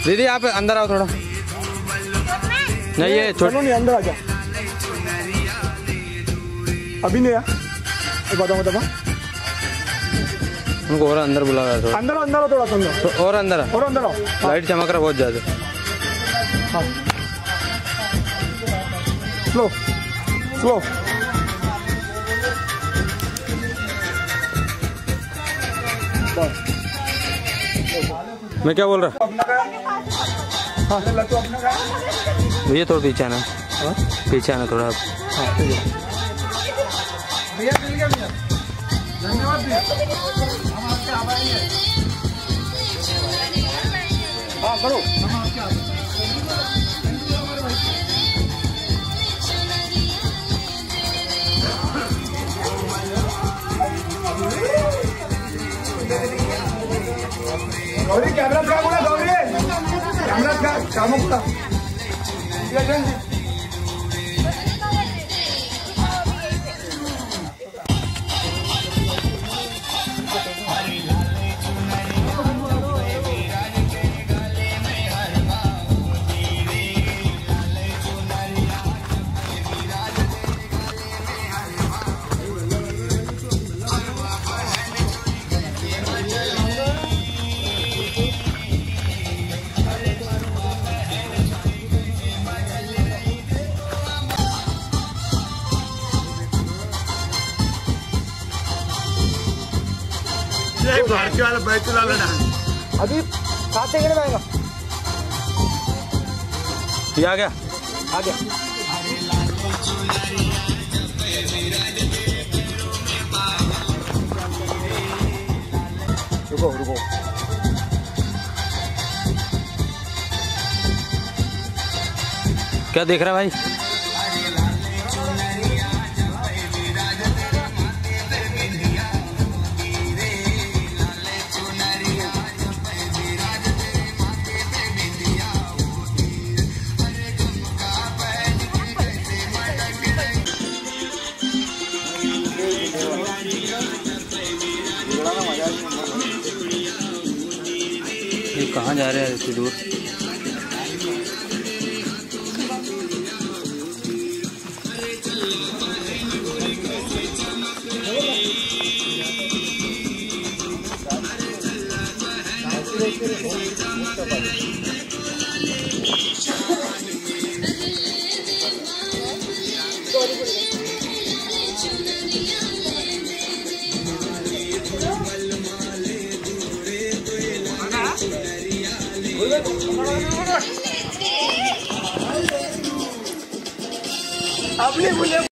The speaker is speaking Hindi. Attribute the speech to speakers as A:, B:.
A: दीदी आप अंदर आओ थोड़ा। नहीं ये
B: चलो नहीं अंदर आ जा। अभी नहीं यार बताओ
A: उनको और अंदर बुला रहा था।
B: अंदर अंदर थोड़ा सा
A: तो और अंदर
B: आओ।
A: लाइट चमक रहा बहुत ज्यादा।
B: हाँ स्लो स्लो।
A: मैं क्या बोल रहा?
B: हाँ
A: भैया थोड़ा पीछे आना। पीछे आना थोड़ा।
B: भैया धन्यवाद भैया। हम आपके आभारी हैं। हाँ करो। गौरी कैमरा फ्लैग होगा। गौरी कैमरा फ्लैग शामुक का। भारतीय वाला बैतूल वाला डांस अभी 7 सेकंड में आएगा।
A: ये आ गया
B: रुको
A: क्या देख रहा है भाई? ये कहाँ जा रहे हैं इतनी दूर?
B: आपने